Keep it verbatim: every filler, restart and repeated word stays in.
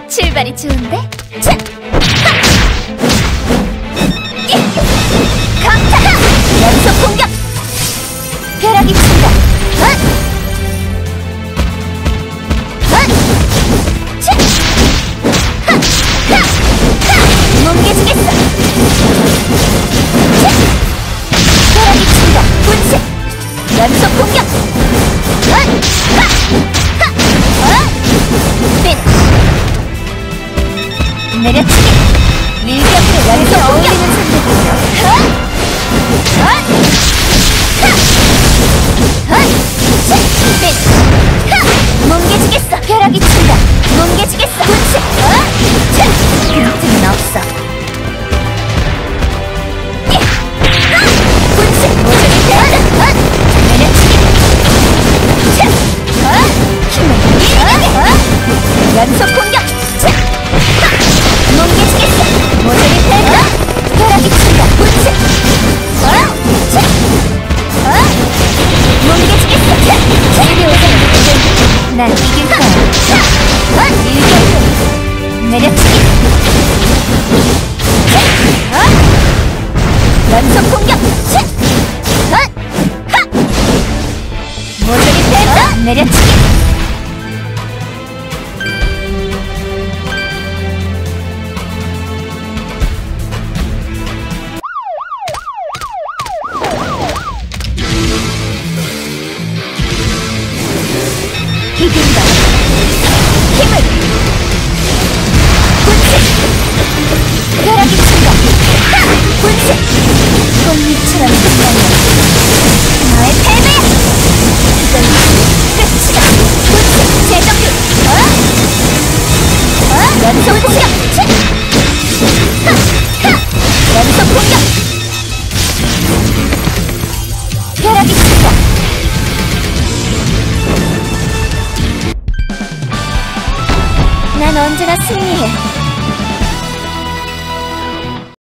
출발이 좋은데? 차! 강타! 연속 공격! 벼락이 친다! 헛! 헛! 차! 하! 하! 하! 뭉개지겠어! 차! 벼락이 친다! 분쇄! 연속 공격! 헛! 하! 하! 헛! 빈! 내려치기! 밀격으로 연속 어울리는 선택이죠. 헛! 헛! 하! 헛! 차! 빈! 하! 뭉개지겠어! 벼락이 친다! 뭉개지겠어! 분쇄! 헛! 차! 빈틈은 없어! 하! 분쇄! 모조리 되었다! 헛! 내려치기! 차! 헛! 힘을 밀격에! 헛! 연속 공격! 차! 뭉개지겠어! 모조리 되었다! 벼락이 친다! 분쇄! 헛! 차! 헛! 뭉개지겠어! 차! 차! 난 이길 거야! 차! 헛! 밀격으로! 내려치기! 차! 헛! 연속 공격! 차! 헛! 하! 모조리 되었다! 내려치기! 이긴다! 힘을! 분쇄! 벼락이 친다! 하! 분쇄! 꽃잎처럼 빛나는 너의 패배야! 이건 끝이다! 분쇄! 재정률! 어? 어? 연속 공격! 치! 하! 하! 연속 공격! 벼락이 친다! 난 언제나 승리해.